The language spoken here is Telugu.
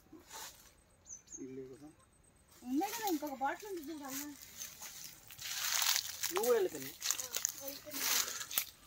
ఉండే కదా ఇంకొక బాటిల్ ఉంది చూడమ్మా. నువ్వు వెళ్తాను